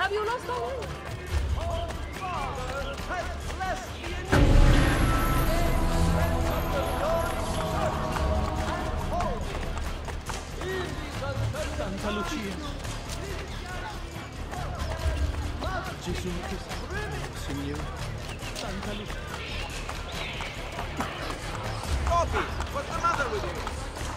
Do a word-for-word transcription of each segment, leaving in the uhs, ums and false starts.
Have you lost all way? Oh, Father, has blessed the Santa Lucia. Gesù Cristo, Signore. Santa Lucia. Coffee! What's the matter with you?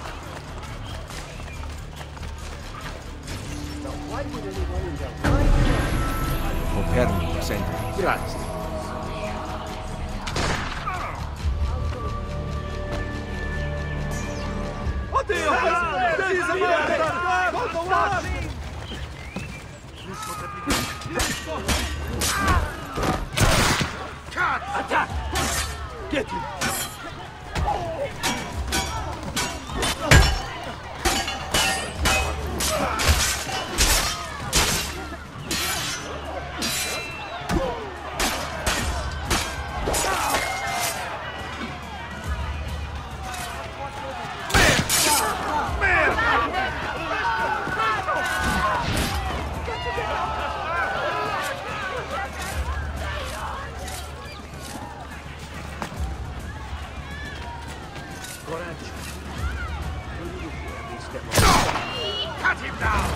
Now, why would anyone in their mind... Confermi, presente. Grazie. Oddio! Attack! Get him! Cut him down!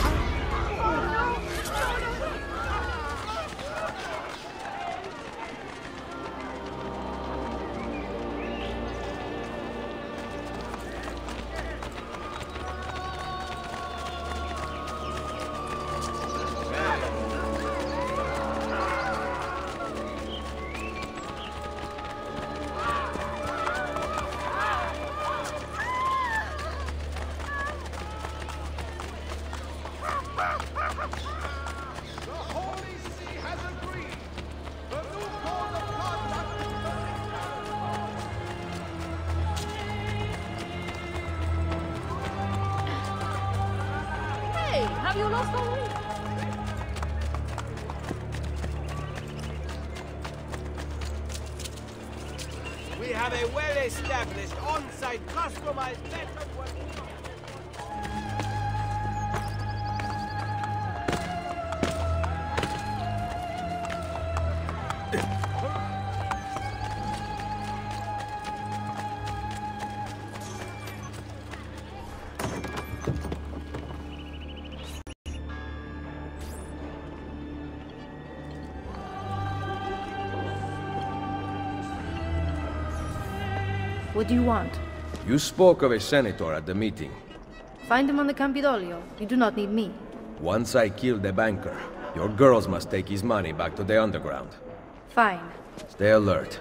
Have you lost all way? We have a well-established, on-site, customized method for... What do you want? You spoke of a senator at the meeting. Find him on the Campidoglio. You do not need me. Once I kill the banker, your girls must take his money back to the underground. Fine. Stay alert.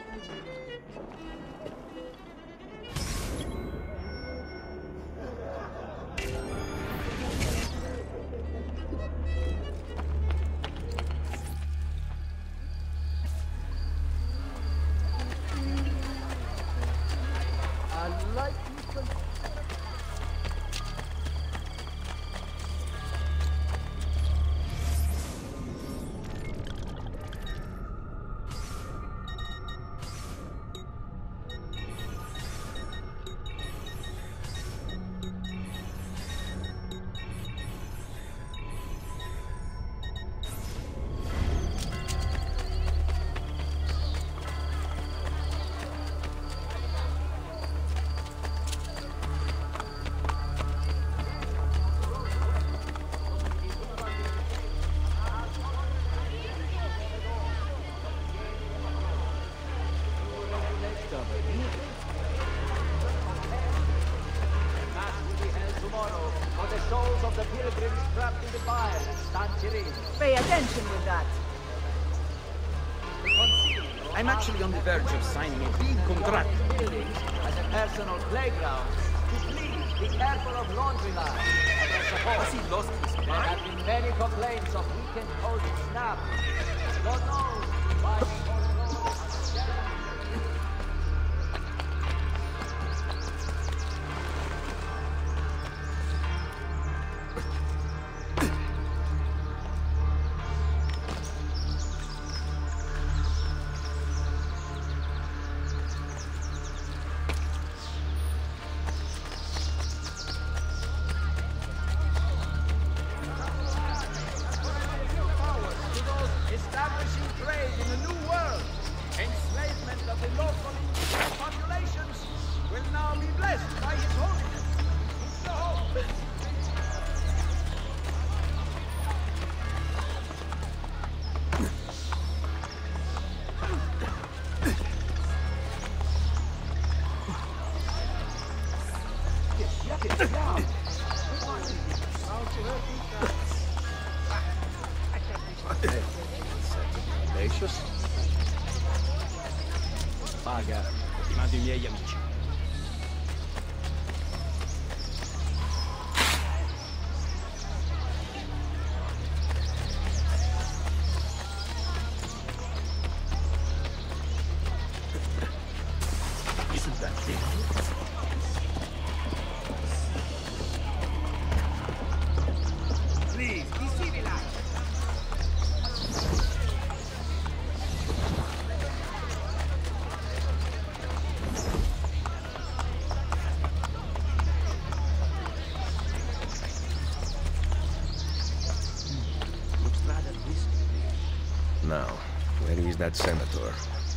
Pay attention with that. I'm actually on the verge of signing a big contract. As a personal playground, to please be careful of laundry lines. Has he lost his There mind? have been many complaints of weekend post snap. God knows why we Audacious. Paga, ti mando i miei amici. Isn't that big? Please, be civilized. Looks rather risky. Now, where is that senator?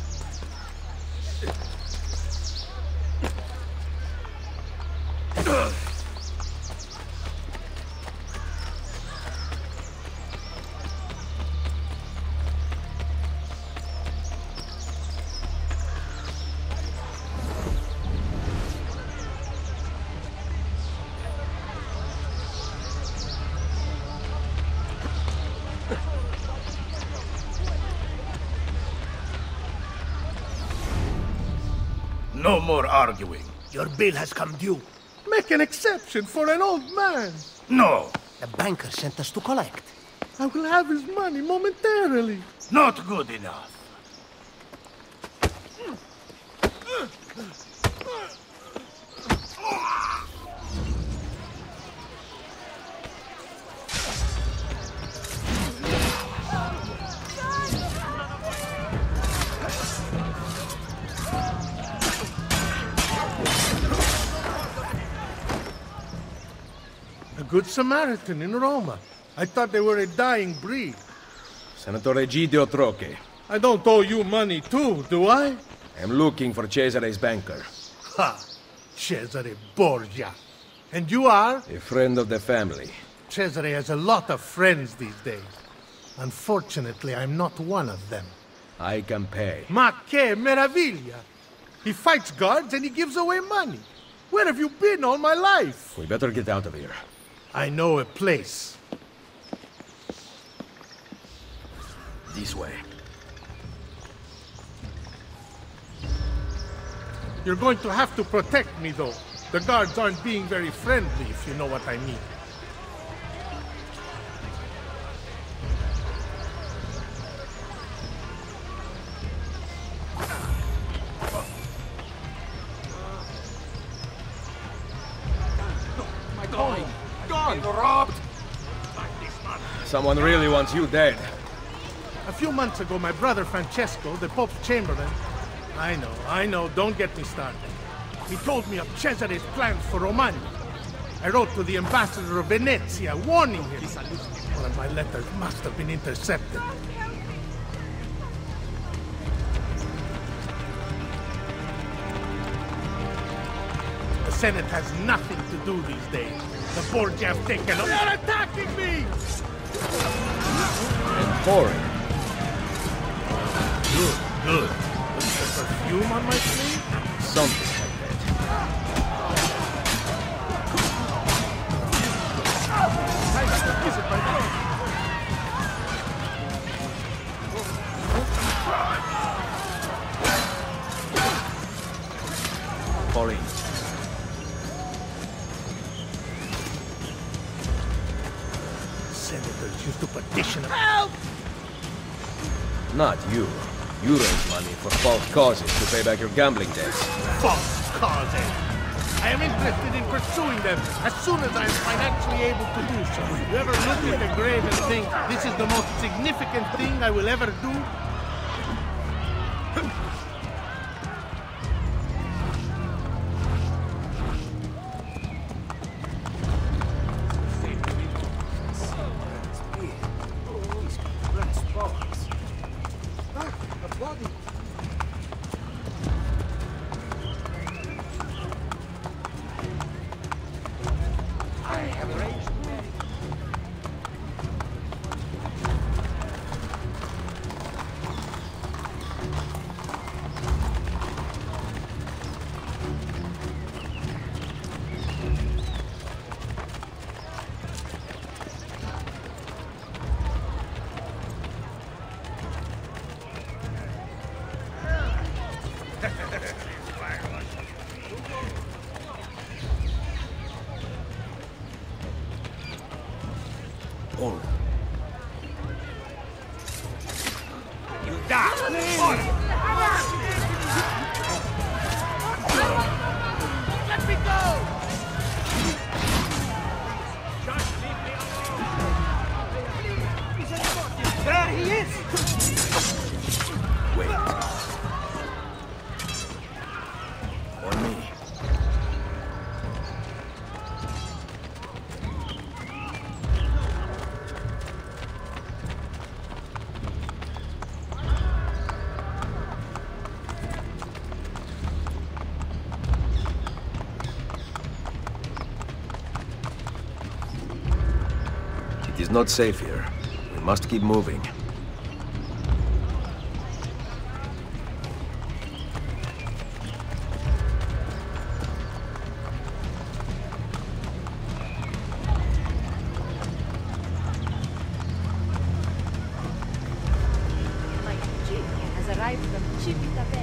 No more arguing. Your bill has come due. Make an exception for an old man. No. The banker sent us to collect. I will have his money momentarily. Not good enough. A good Samaritan in Roma. I thought they were a dying breed. Senator Egidio Troche. I don't owe you money too, do I? I'm looking for Cesare's banker. Ha! Cesare Borgia. And you are? A friend of the family. Cesare has a lot of friends these days. Unfortunately, I'm not one of them. I can pay. Ma che meraviglia! He fights guards and he gives away money. Where have you been all my life? We better get out of here. I know a place. This way. You're going to have to protect me, though. The guards aren't being very friendly, if you know what I mean. My coin! Gone! Robbed! Someone really wants you dead. A few months ago, my brother Francesco, the Pope's Chamberlain... I know, I know, don't get me started. He told me of Cesare's plans for Romagna. I wrote to the ambassador of Venezia, warning him. One of my letters must have been intercepted. The Senate has nothing to do these days. The Borgia have taken over. They're attacking me! And pouring. Good, good. Is there perfume on my sleeve? Something like Thanks to visit my brother. that. Pauline. Senators used to petition. Help! Not you. You raise money for false causes to pay back your gambling debts. False causes. I am interested in pursuing them as soon as I am financially able to do so. You ever look at the grave and think, this is the most significant thing I will ever do? Da! Ora! Let me go! Just leave me alone! There he is! Wait. On me. It is not safe here. We must keep moving. My jeep has arrived from Civitavecchia.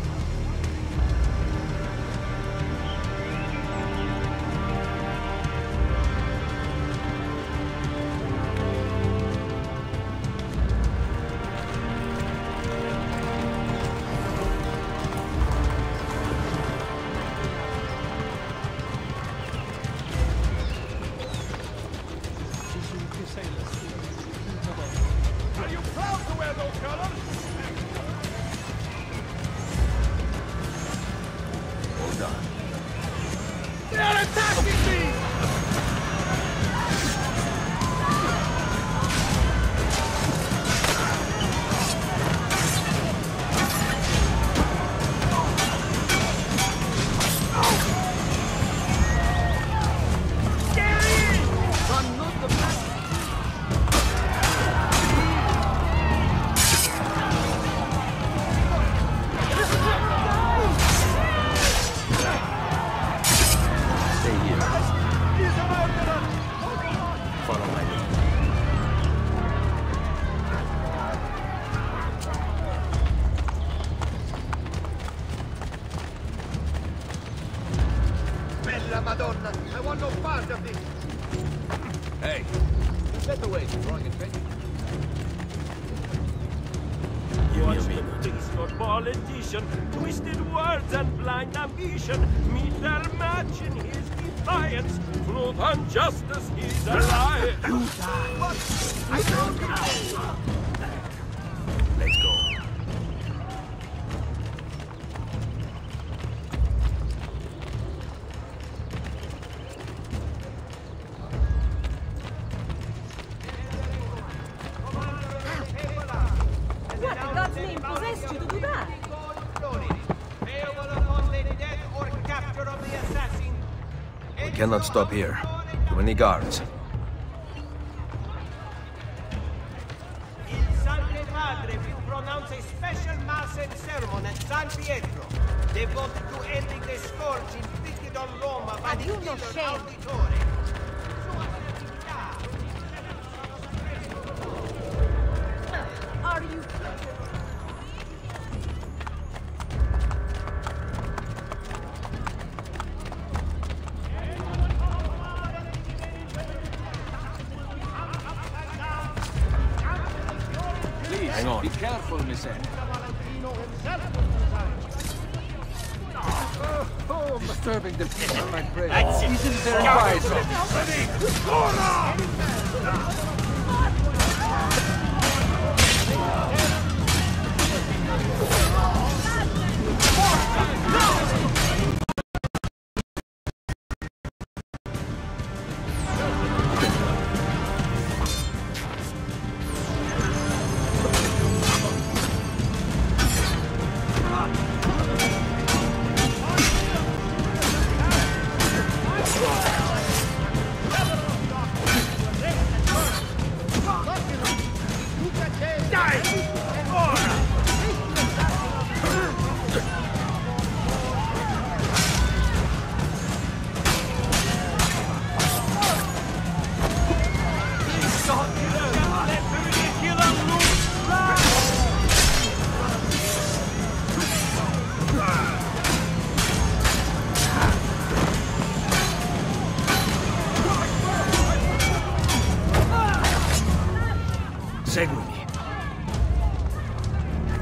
Are you proud to wear those colors? Hold on. They are attacking me! Stay here. Follow my lead. Bella Madonna! I want no part of this! Hey, better way to drawing attention. Give me a Watch the minute. face for politician, twisted words and blind ambition meet their match in his defiance. Truth and justice he's alive. I told you! Let's go. What in God's name possessed you to do that? We cannot stop here. Too many guards. Il Santo Padre will pronounce a special mass and sermon at San Pietro, devoted to ending the scourge inflicted on Roma by Have the you no killer shame? Auditore. Are you... Please, Hang on. be careful, Miss Anne. Oh, disturbing the peace of my prey. Isn't very wise of me. Seguimi.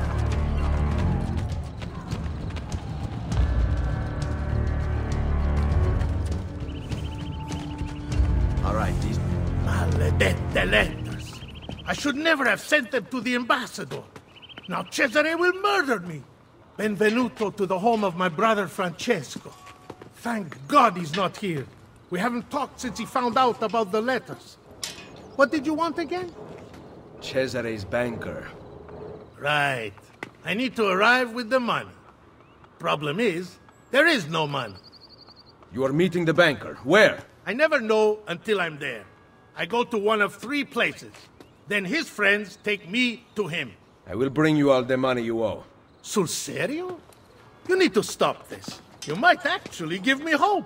I should never have sent them to the ambassador. Now Cesare will murder me. Benvenuto to the home of my brother Francesco. Thank God he's not here. We haven't talked since he found out about the letters. What did you want again? Cesare's banker. Right. I need to arrive with the money. Problem is, there is no money. You are meeting the banker. Where? I never know until I'm there. I go to one of three places. Then his friends take me to him. I will bring you all the money you owe. Sul serio? You need to stop this. You might actually give me hope.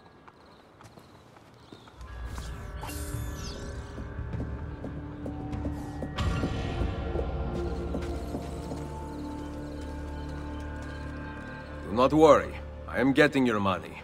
Do not worry. I am getting your money.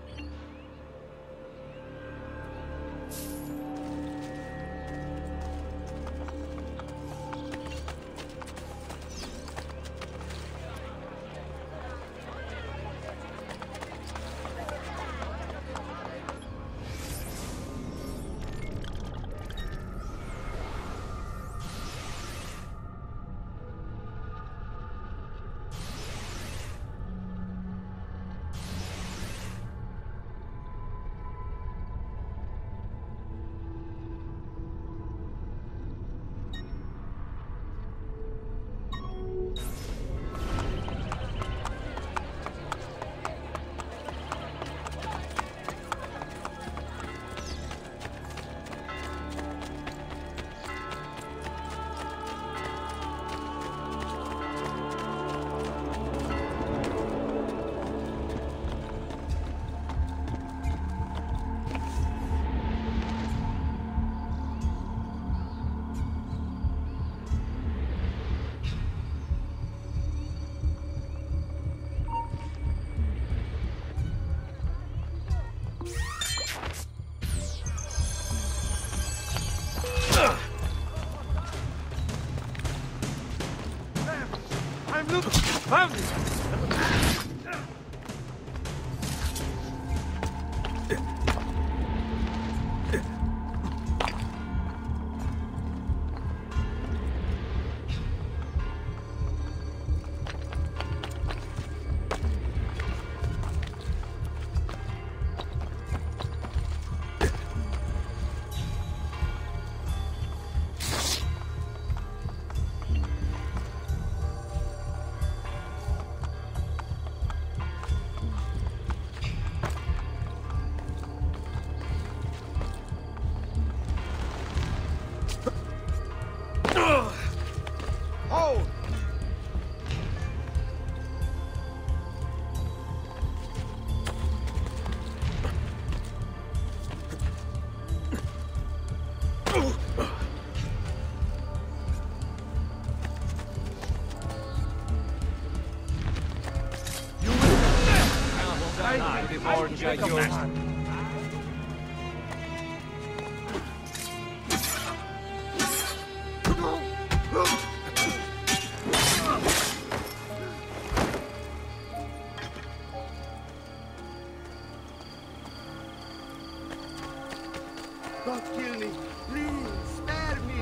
Don't kill me. Please, spare me.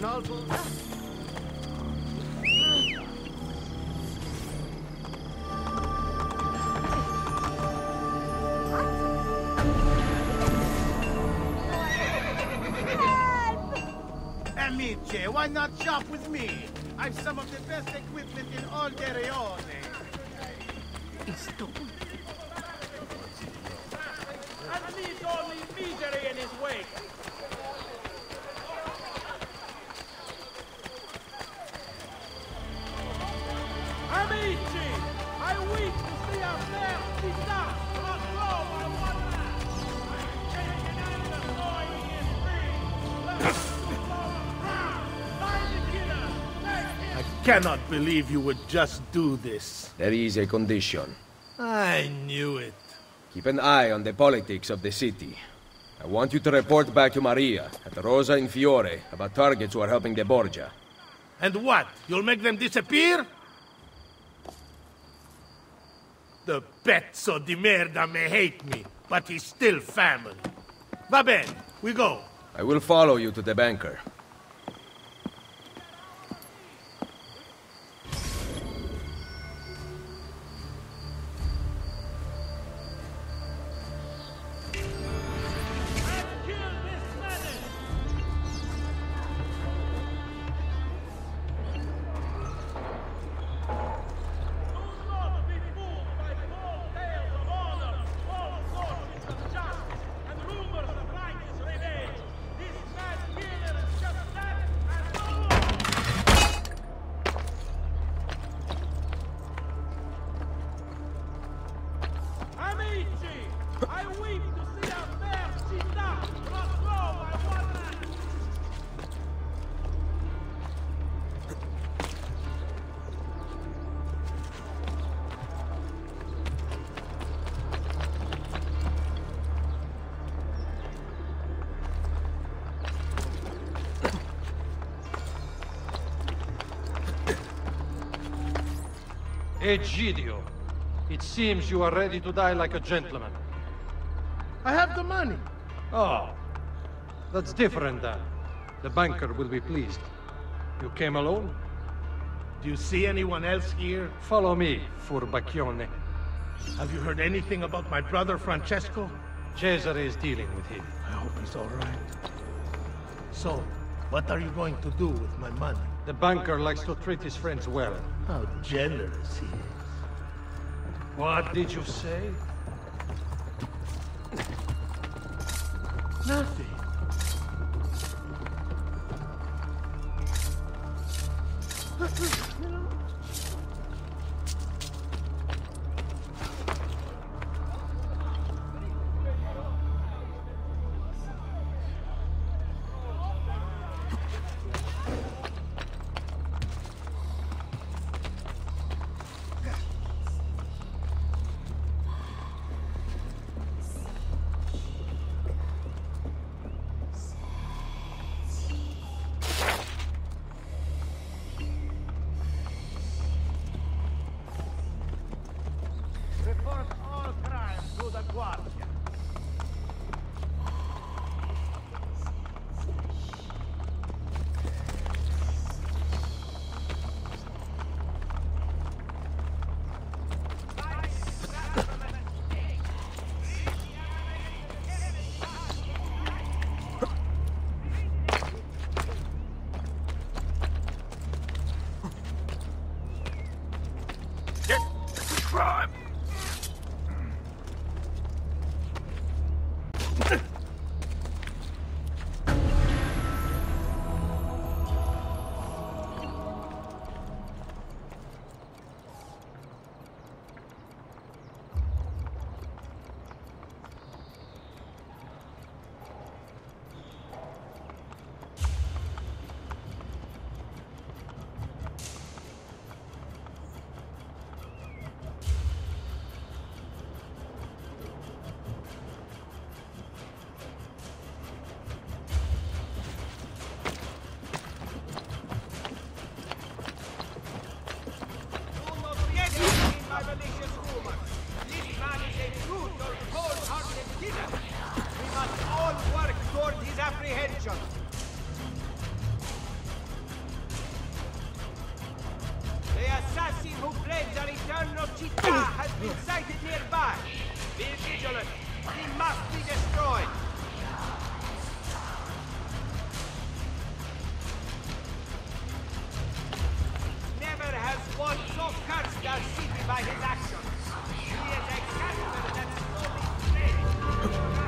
also. Amici, why not shop with me? I've some of the best equipment in all Derione. And leaves only misery in his wake. Amici, I weep to see our fair città not grow by one man. Taking and destroying his free. Let us to flow proud. Find the killer. Take him. I cannot believe you would just do this. There is a condition. I knew it. Keep an eye on the politics of the city. I want you to report back to Maria at Rosa and Fiore about targets who are helping the Borgia. And what? You'll make them disappear? The pezzo di merda may hate me, but he's still family. Va bene, we go. I will follow you to the banker. Egidio, it seems you are ready to die like a gentleman. I have the money. Oh, that's different then. The banker will be pleased. You came alone? Do you see anyone else here? Follow me, furbacchione. Have you heard anything about my brother Francesco? Cesare is dealing with him. I hope he's all right. So, what are you going to do with my money? The banker likes to treat his friends well. How generous he is. What did you say? Nothing. Report all crimes to the Guardia. Crime! Città has been sighted nearby. Be vigilant. He must be destroyed. Never has one so cursed our city by his actions. He is a character that slowly fades.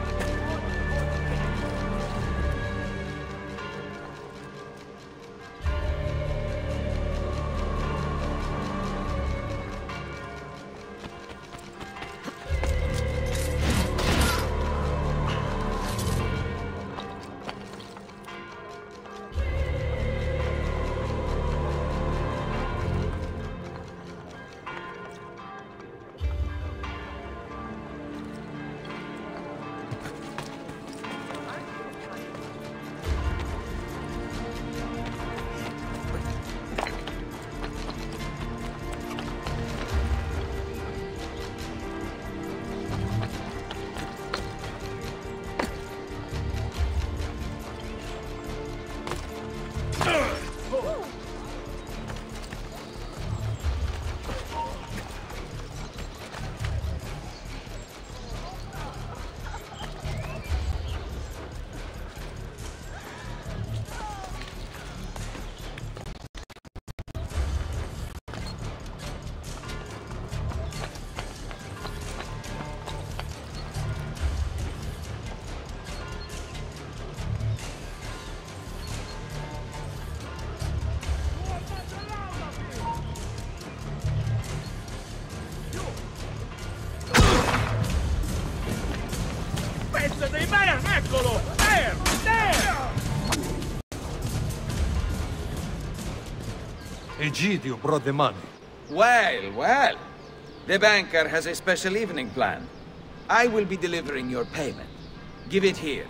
Egidio brought the money. Well, well. The banker has a special evening planned. I will be delivering your payment. Give it here.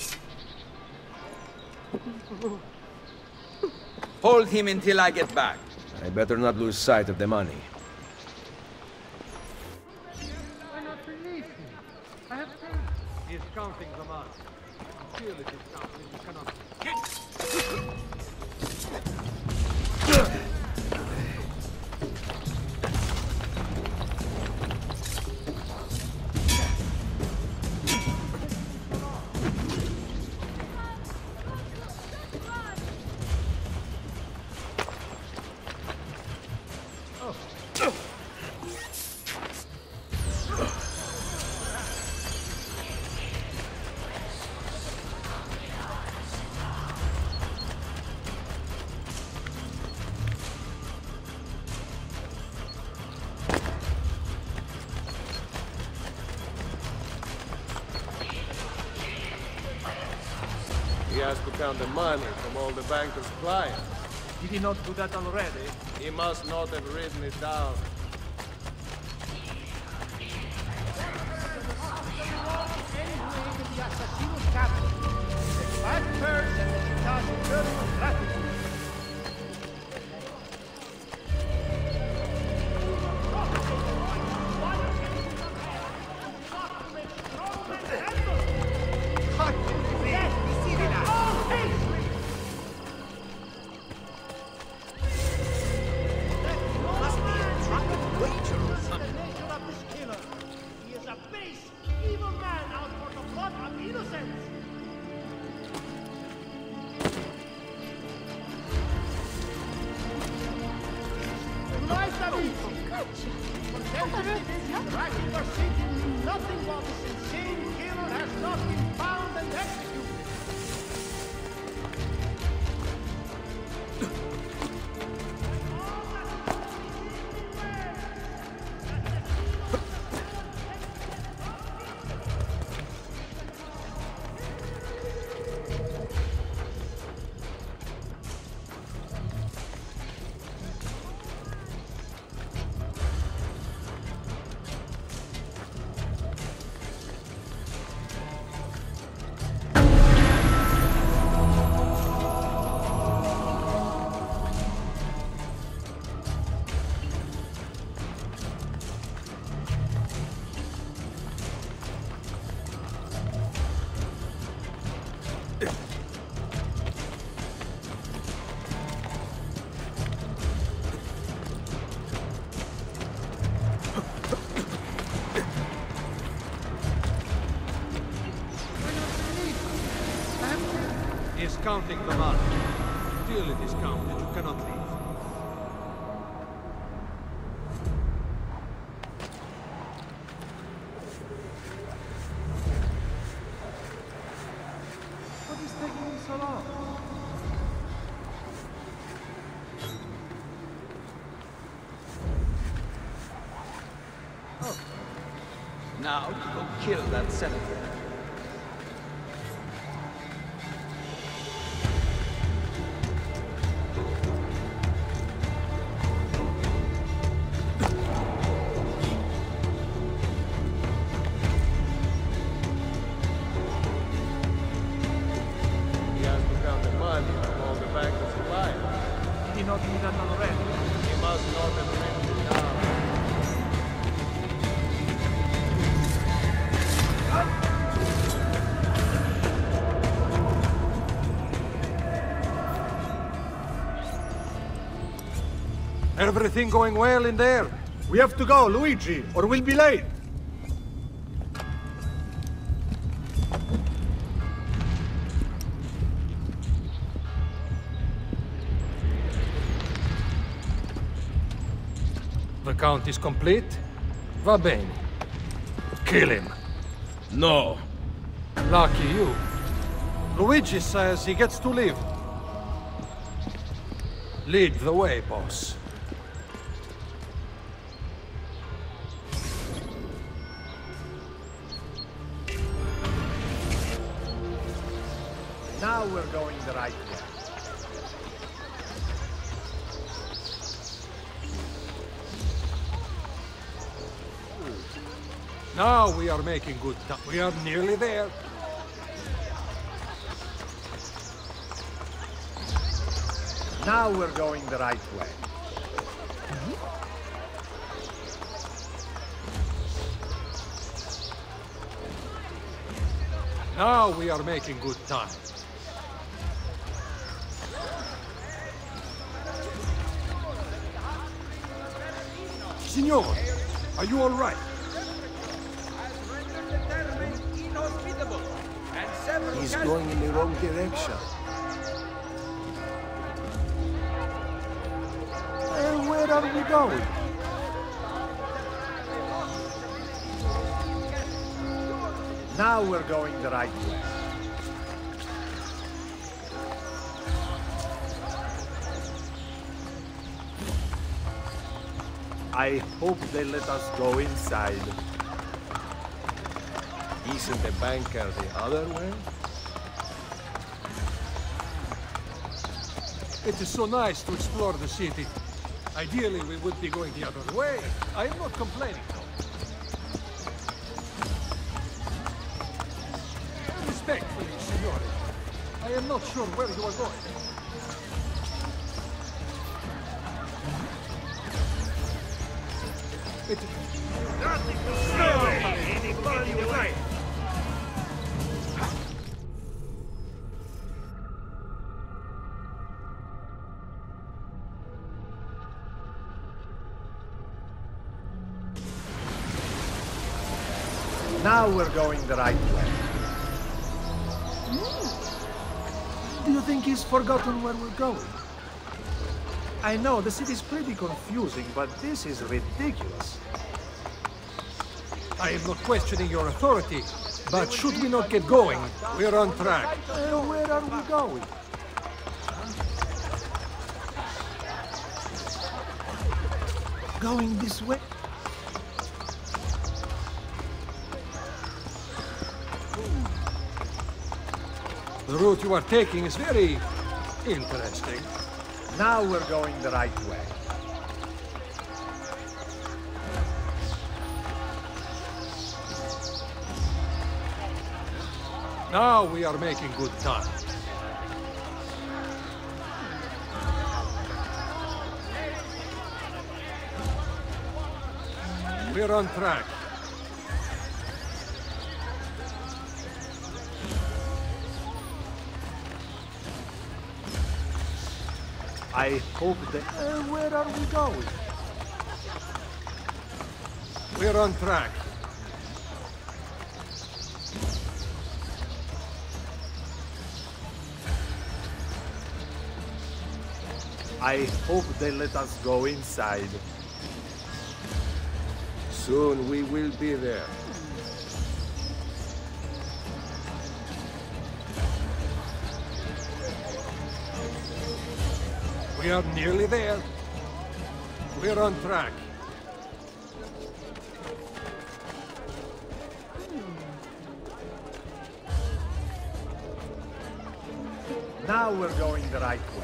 Hold him until I get back. I better not lose sight of the money. Why not release him? I have paid. He is counting the money. Until it is counted, you cannot... He has to count the money from all the banker's clients. Did he not do that already? He must not have written it down. Nothing while this insane killer has not been found and executed. counting the money. Till it is counted, you cannot leave. What is taking him so long? Now go kill that senator. He has to count the money from all the bankers who buy it. Did he not do that already? He must not have written it down. Everything going well in there? We have to go, Luigi, or we'll be late. The count is complete? Va bene. Kill him. No. Lucky you. Luigi says he gets to live. Lead the way, boss. Now we're going the right way. Now we are making good time. We are nearly there. Now we're going the right way. Now we are making good time. Signor, are you all right? He's going in the wrong direction. And where are we going? Now we're going the right way. I hope they let us go inside. Isn't the banker the other way? It is so nice to explore the city. Ideally, we would be going the other way. I am not complaining, though. Respectfully, signore. I am not sure where you are going. It... Now we're going the right way. Do you think he's forgotten where we're going? I know, the city's pretty confusing, but this is ridiculous. I am not questioning your authority, but should we not get going, we're on track. Uh, where are we going? Going this way? The route you are taking is very interesting. Now we're going the right way. Now we are making good time. We're on track. I hope that... Uh, where are we going? We're on track. I hope they let us go inside. Soon we will be there. We are nearly there. We're on track. Now we're going the right way.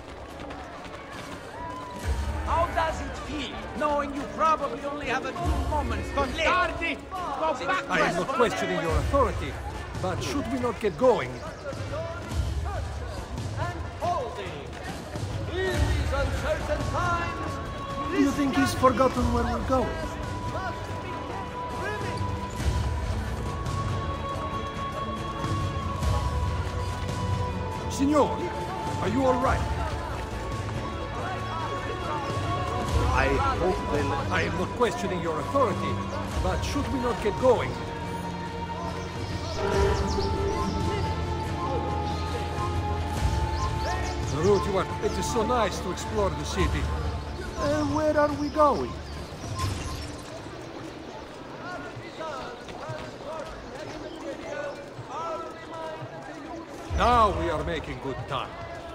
How does it feel, knowing you probably only have a few moments to live? Tardy! Go back! I am not questioning your authority, but should we not get going? And holding. In these uncertain times, Do you think he's forgotten where we're going? Signor, are you all right? I hope they let... I am not questioning your authority, but should we not get going? The route you are... It is so nice to explore the city. Uh, where are we going? Now we are making good time.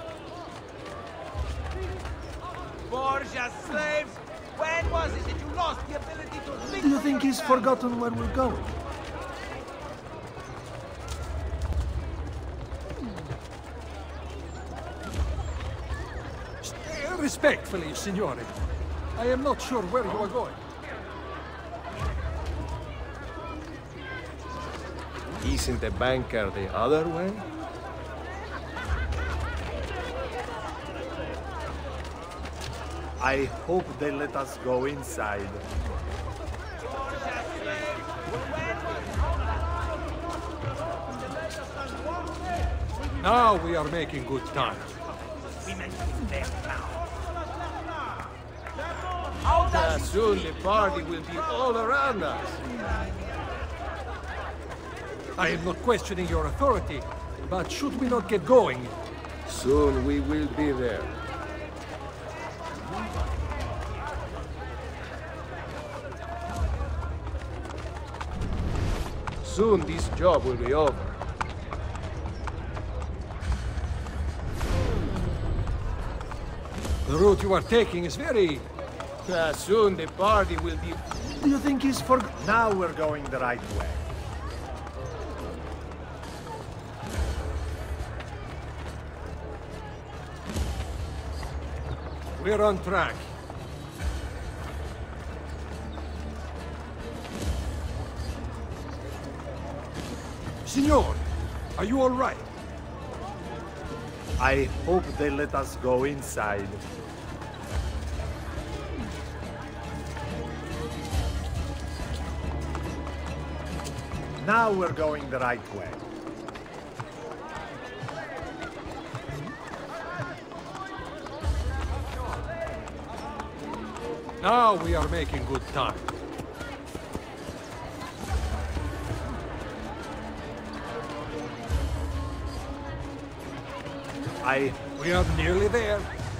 Borgia slaves, when was it that you lost the ability to think? Do you think he's forgotten where we're going? Uh, Respectfully, signore. I am not sure where you are going. Isn't the banker the other way? I hope they let us go inside. Now we are making good time. Uh, soon the party will be all around us. I am not questioning your authority, but should we not get going? Soon we will be there. Soon this job will be over. The route you are taking is very... Uh, soon the party will be... Do you think he's for... Now we're going the right way. We're on track. Signor, are you all right? I hope they let us go inside. Now we're going the right way. Now we are making good time. I... We are nearly there.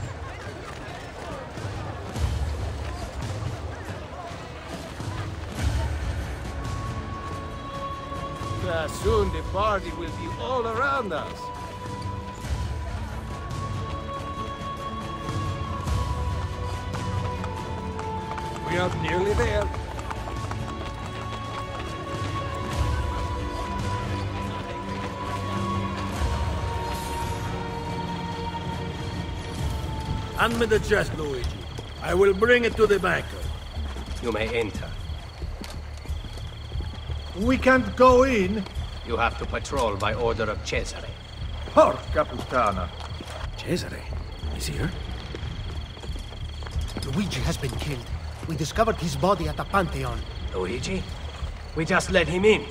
Uh, soon the party will be all around us. We are nearly there. Hand me the chest, Luigi. I will bring it to the banker. You may enter. We can't go in. You have to patrol by order of Cesare. Porca puttana. Cesare? He's here? Luigi has been killed. We discovered his body at the Pantheon. Luigi? We just let him in.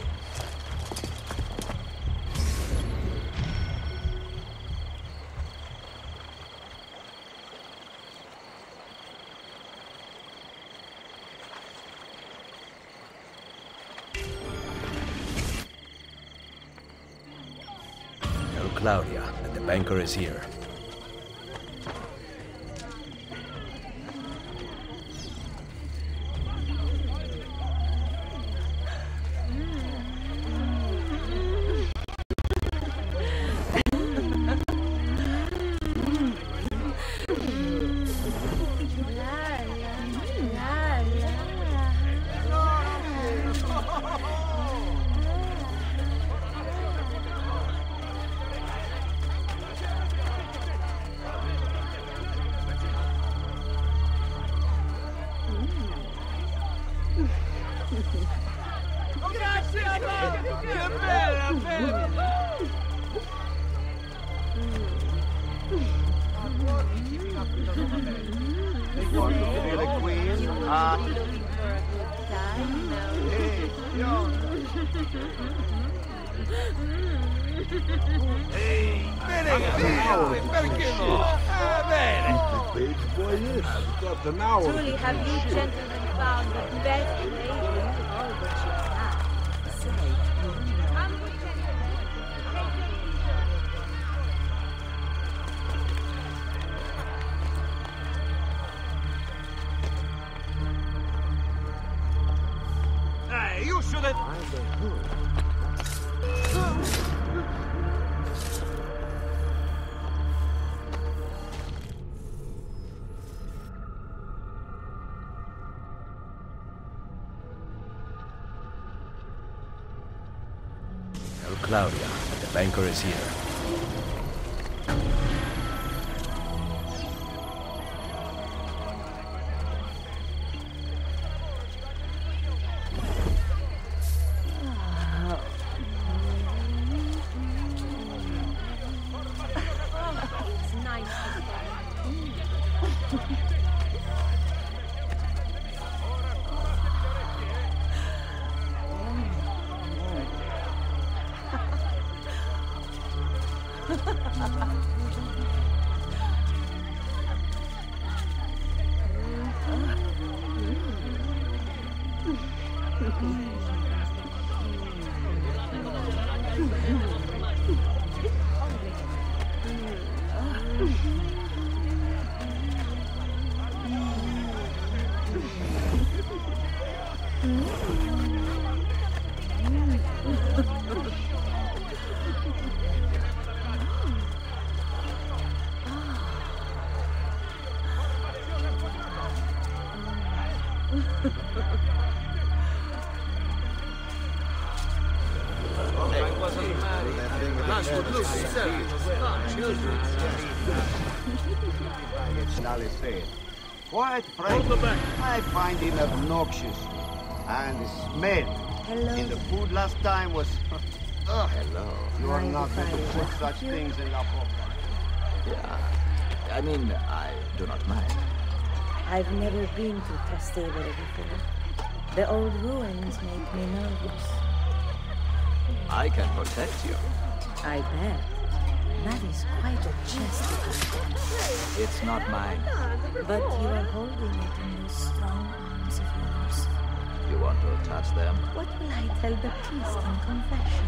Tell Claudia that the banker is here. Grazie a Dio! Che bella femmina! They want to be the queen? Ah. Hey, yo! Ehi, bene, bene, perché no? Ah, bene! Truly, have you gentlemen found the best lady in all that you have? Say, Hey, you shouldn't... Tell Claudia, the banker is here. Quite frankly, I find him obnoxious. And the smell hello. in the food last time was... Oh, hello. You are not going to put such things in La Boca. Yeah. I mean, I do not mind. I've never been to Trastevere before. The old ruins make me nervous. I can protect you. I bet. That is quite a chest to have. It's not mine. But you are holding it in those strong arms of yours. You want to touch them? What will I tell the priest in confession?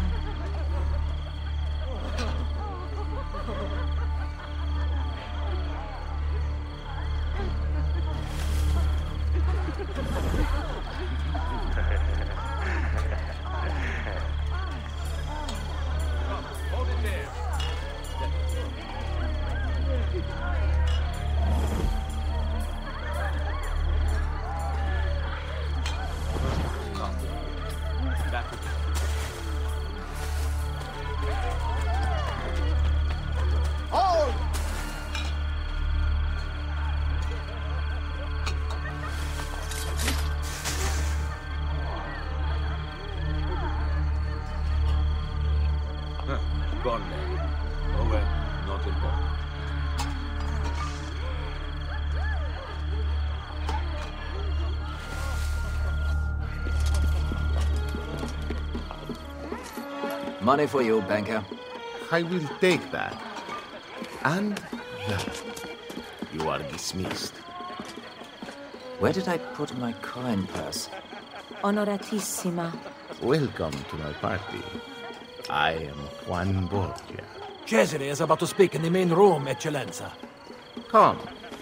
Hold it there. Back to Hold! Huh, gone now. Oh well, not important. Money for you, banker. I will take that. And that. You are dismissed. Where did I put my coin purse? Onoratissima. Welcome to my party. I am Juan Borgia. Cesare is about to speak in the main room, Eccellenza. Come.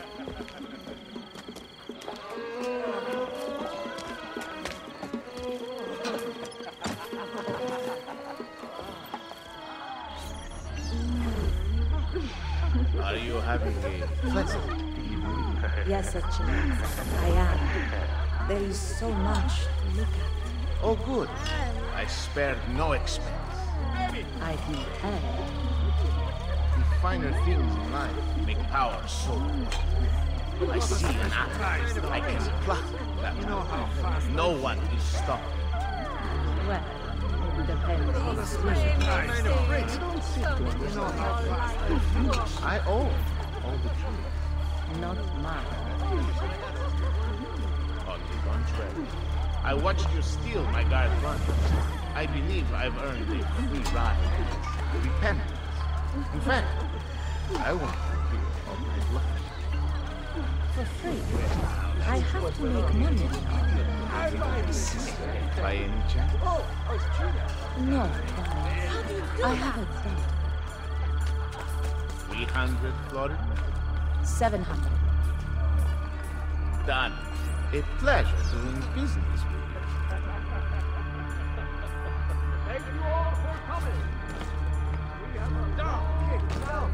Are you having a pleasant evening? Yes, Eccellenza, I am. There is so much to look at. Oh, good. I spared no expense. I can tell. The finer things in life make power so. I see an apple. I can pluck that. You know how fast. No one is stopped. Well, it depends on the species. I own all the trees. Not mine. On the contrary, I watched you steal my guard run. I believe I've earned a free ride. Repentance. In fact, I want to hear all my bluff. For free? I have to make money. By any chance? No, I have a debt. Three hundred Florida? Seven hundred. Done. A pleasure doing business with you. Thank you all for coming. We have a dog kick now.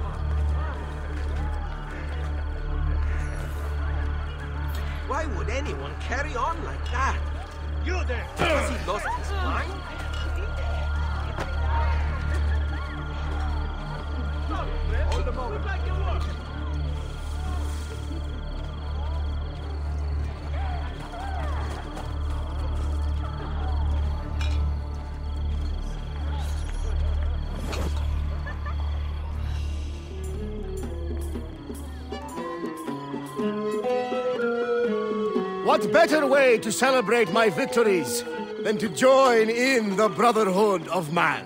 Why would anyone carry on like that? You there! Has he lost his mind? Hold the moment. Back your work. What better way to celebrate my victories than to join in the Brotherhood of Man?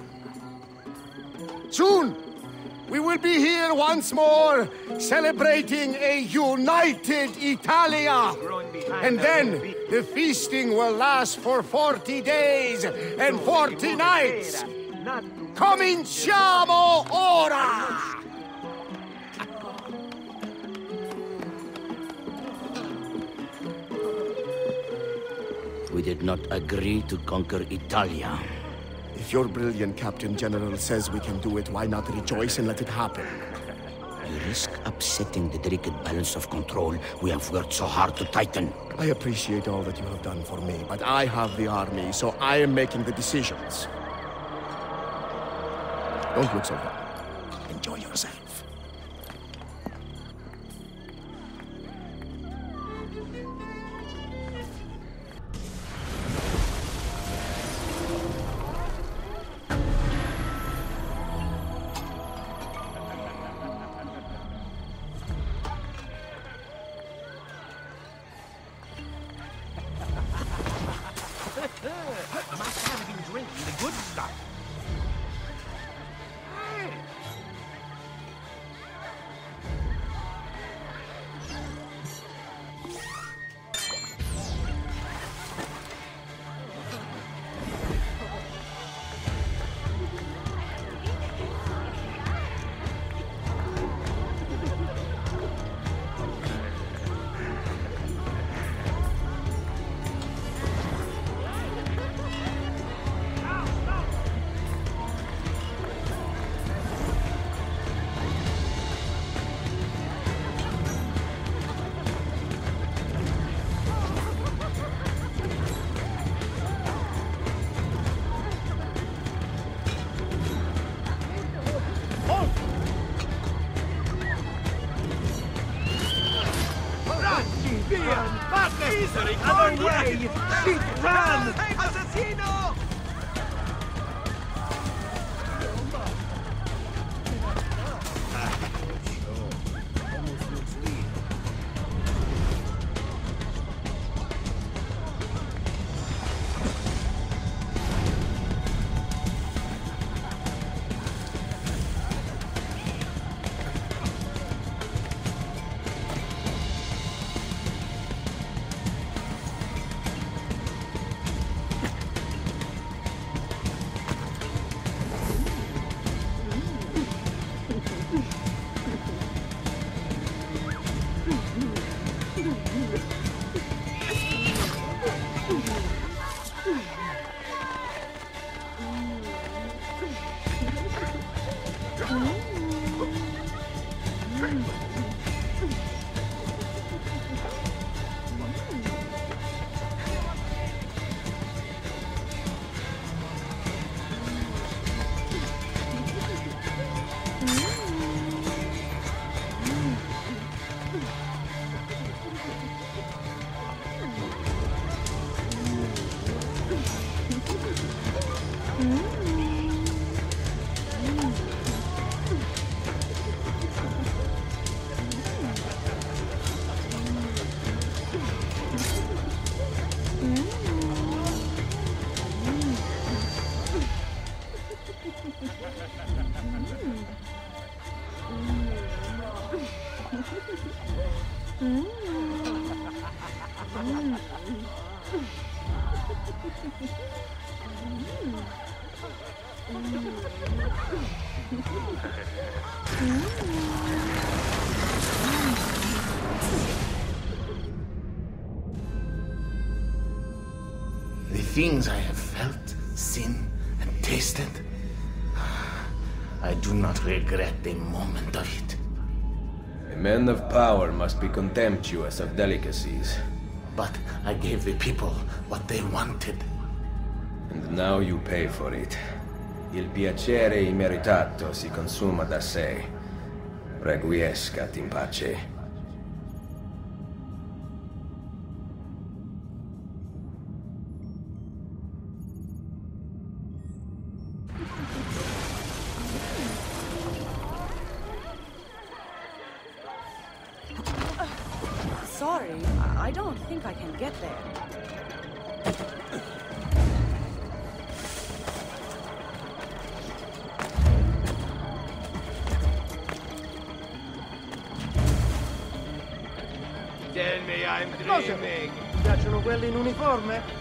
Soon, we will be here once more, celebrating a united Italia. And then, the feasting will last for forty days and forty nights. Cominciamo ora! We did not agree to conquer Italia. If your brilliant Captain General says we can do it, why not rejoice and let it happen? You risk upsetting the delicate balance of control we have worked so hard to tighten. I appreciate all that you have done for me, but I have the army, so I am making the decisions. Don't look so bad. Enjoy yourself. Must have been drinking the good stuff. Other way! Sheep, run! Assassino! things I have felt, seen, and tasted, I do not regret a moment of it. A man of power must be contemptuous of delicacies. But I gave the people what they wanted. And now you pay for it. Il piacere immeritato si consuma da sé. Requiescat in pace. Sorry, I don't think I can get there. Tell me I'm Cosa? dreaming. Ti piacciono quelli in uniforme?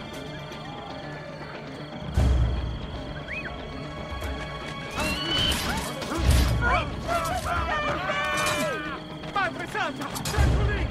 Madre Santa! Ecco lì!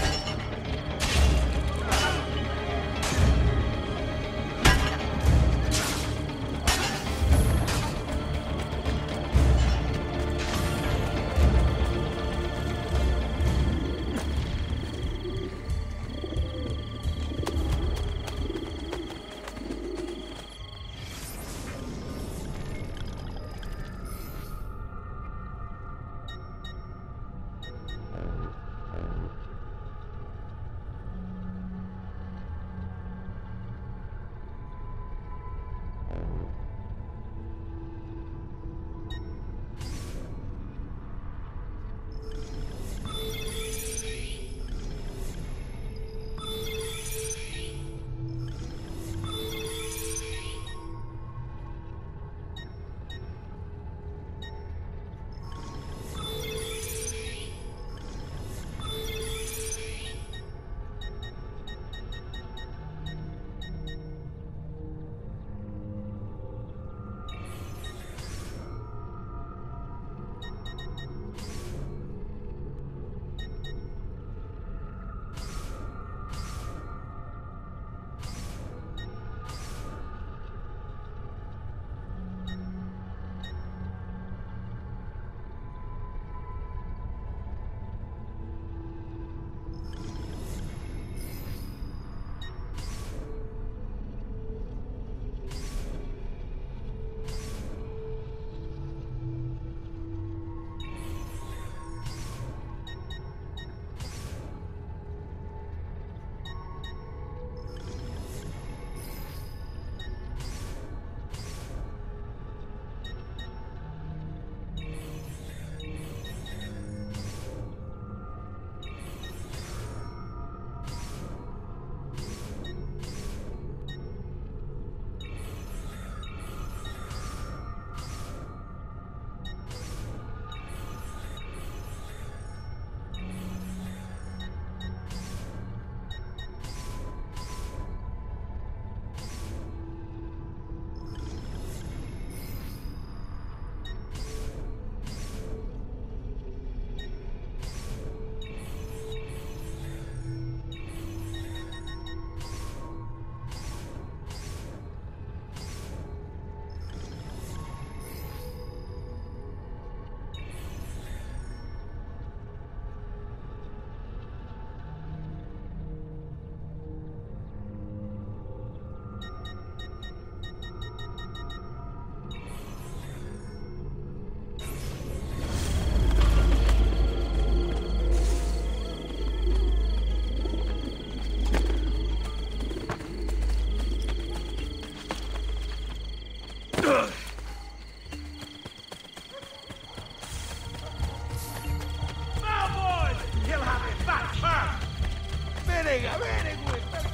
Venga, bene questo!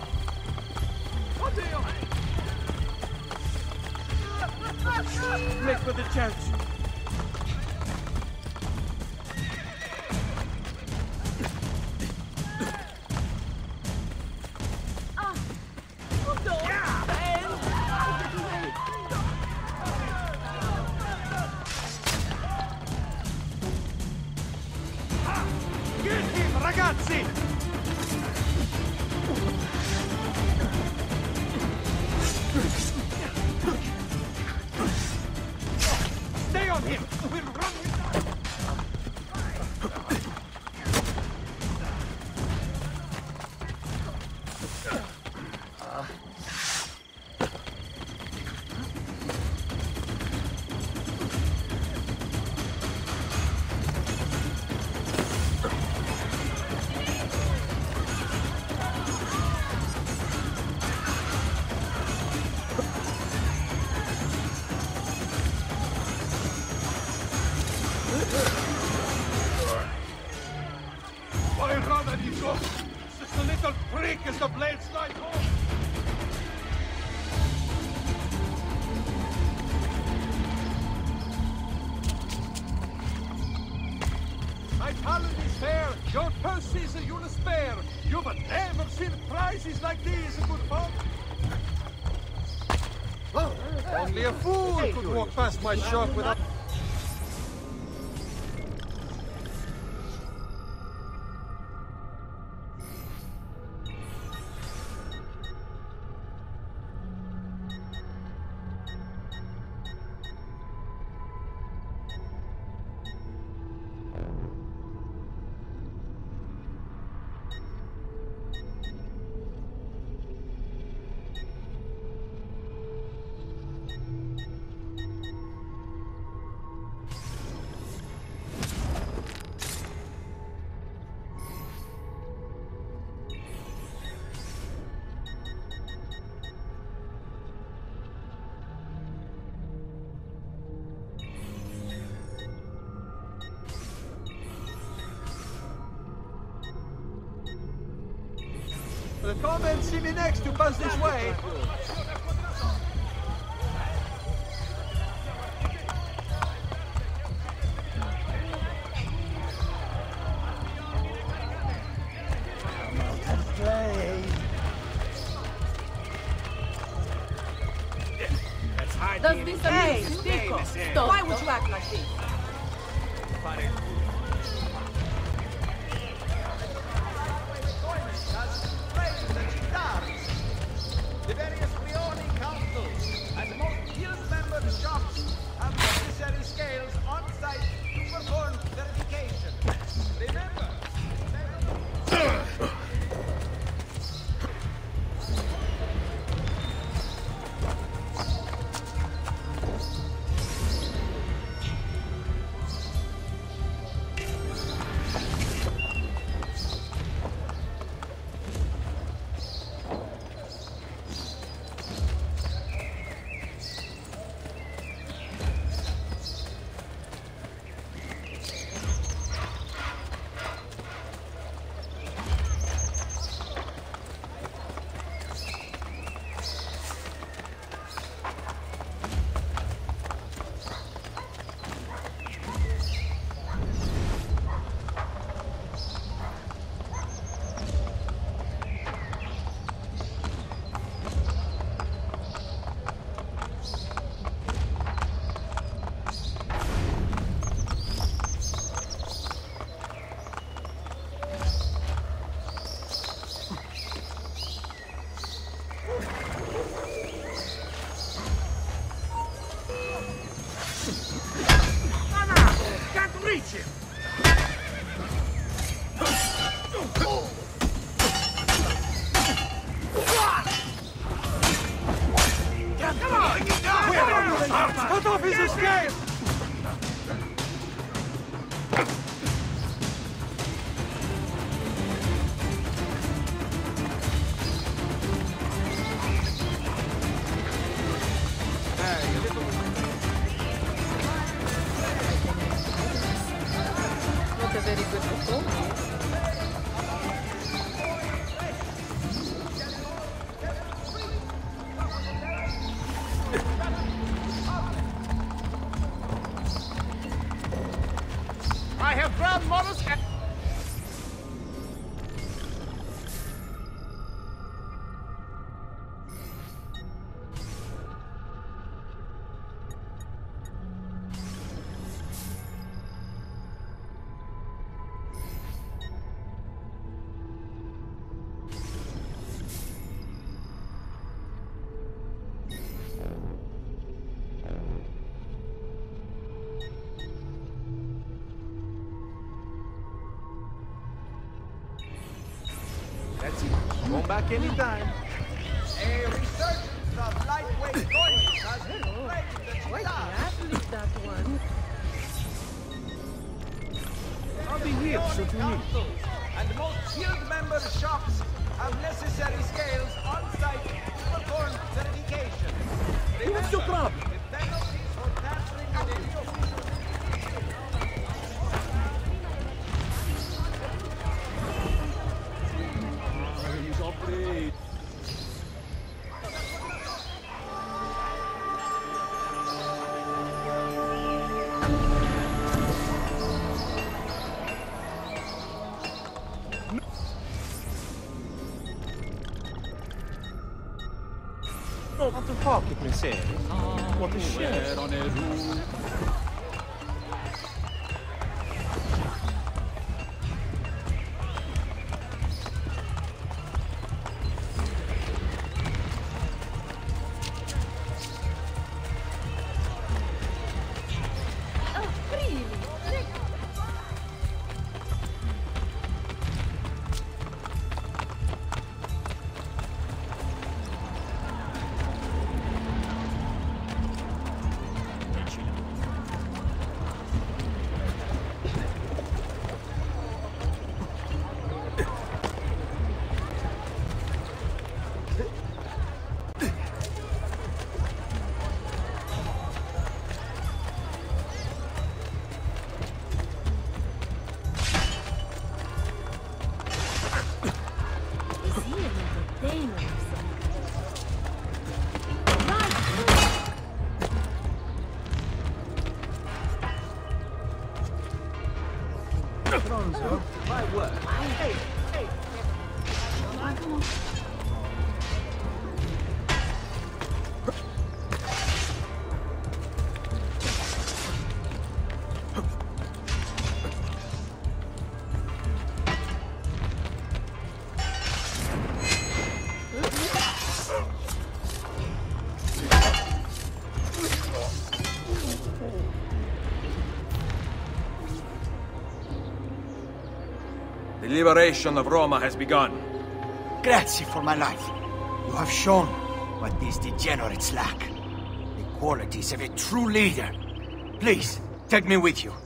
Oddio! Let's go to church. Ragazzi! little freak is the blade slide home! My talent is fair, your purse is a you'll spare. You've never seen prizes like these, good folk. Oh, only a fool could walk past my shop without... Come and see me next to pass this way. Does this hey, Stico, stop. Why would you act like this? The various Leone councils and most guild-member shops have necessary scales on-site to perform verification. Remember, cut off his escape! Not a very good performance. I have grabbed Morris and... That's it. Going back anytime. a resurgence of lightweight coins has been plagued the Wait, Chitars. at least that one. I'll be here should you need. Councils and most guild-member shops have necessary scales on-site to perform verification. What's your problem? The penalties for tampering with any official Want to pocket me, say? Want to share on a room? My word. Hey, hey. The liberation of Roma has begun. Grazie for my life. You have shown what these degenerates lack. The qualities of a true leader. Please, take me with you.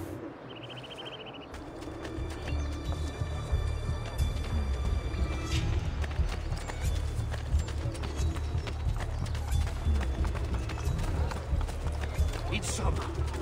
It's some.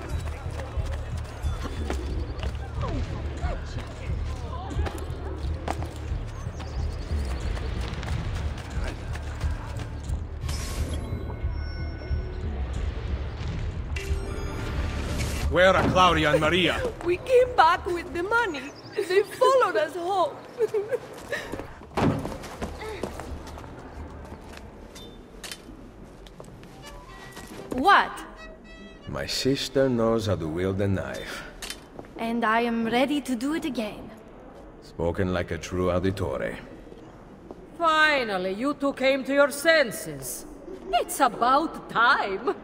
Where are Claudia and Maria? We came back with the money. They followed us home. What? My sister knows how to wield a knife. And I am ready to do it again. Spoken like a true auditore. Finally, you two came to your senses. It's about time.